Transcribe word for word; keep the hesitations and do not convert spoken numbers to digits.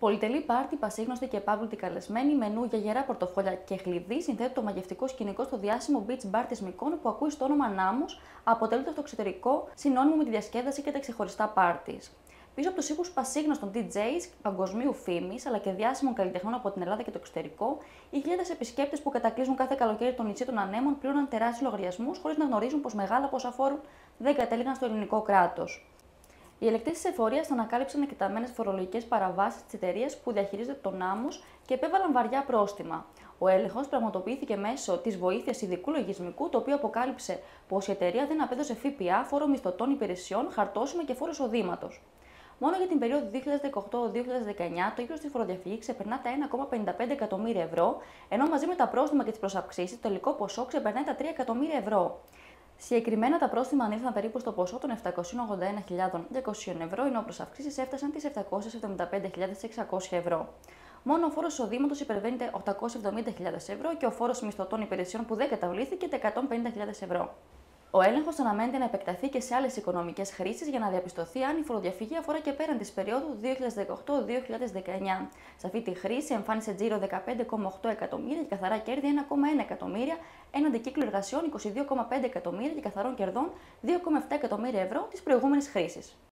Πολυτελή πάρτι, πασίγνωστη και επάβλητη καλεσμένη, μενού για γερά πορτοφόλια και χλειδί συνθέτει το μαγευτικό σκηνικό στο διάσημο beach bar της Μυκόνου που ακούει στο όνομα Νάμος, αποτελείται στο εξωτερικό συνώνυμο με τη διασκέδαση και τα ξεχωριστά πάρτις. Πίσω από τους ήχους πασίγνωστων ντι τζέις παγκοσμίου φήμης αλλά και διάσημων καλλιτεχνών από την Ελλάδα και το εξωτερικό, οι χιλιάδες επισκέπτες που κατακλείζουν κάθε καλοκαίρι το νησί των Ανέμων πλήρωναν τεράστιους λογαριασμούς χωρίς να γνωρίζουν πως μεγάλα ποσά φόρων δεν κατέληγαν στο ελληνικό κράτος. Οι ελεκτές της εφορίας ανακάλυψαν εκτεταμένες φορολογικές παραβάσεις της εταιρείας που διαχειρίζεται τον Νάμος και επέβαλαν βαριά πρόστιμα. Ο έλεγχος πραγματοποιήθηκε μέσω της βοήθειας ειδικού λογισμικού, το οποίο αποκάλυψε πως η εταιρεία δεν απέδωσε ΦΠΑ, φόρο μισθωτών υπηρεσιών, χαρτόσημα και φόρο εισοδήματος. Μόνο για την περίοδο δύο χιλιάδες δεκαοκτώ με δύο χιλιάδες δεκαεννιά το ύψος της φοροδιαφυγής ξεπερνά τα ένα κόμμα πενήντα πέντε εκατομμύρια ευρώ, ενώ μαζί με τα πρόστιμα και τις προσαυξήσεις το τελικό ποσό ξεπερνάει τα τρία εκατομμύρια ευρώ. Συγκεκριμένα, τα πρόστιμα ανήλθαν περίπου στο ποσό των επτακόσιων ογδόντα ένα χιλιάδων διακόσιων ευρώ, ενώ προσαυξήσεις έφτασαν τις επτακόσιες εβδομήντα πέντε χιλιάδες εξακόσια ευρώ. Μόνο ο φόρος εισοδήματος υπερβαίνει τα οκτακόσιες εβδομήντα χιλιάδες ευρώ και ο φόρος μισθωτών υπηρεσιών που δεν καταβλήθηκε τα εκατόν πενήντα χιλιάδες ευρώ. Ο έλεγχος αναμένεται να επεκταθεί και σε άλλες οικονομικές χρήσεις για να διαπιστωθεί αν η φοροδιαφυγή αφορά και πέραν της περίοδου δύο χιλιάδες δεκαοκτώ με δύο χιλιάδες δεκαεννιά. Σε αυτή τη χρήση εμφάνισε τζίρο δεκαπέντε κόμμα οκτώ εκατομμύρια και καθαρά κέρδη ένα κόμμα ένα εκατομμύρια, έναντι κύκλου εργασιών είκοσι δύο κόμμα πέντε εκατομμύρια και καθαρών κερδών δύο κόμμα επτά εκατομμύρια ευρώ της προηγούμενης χρήσης.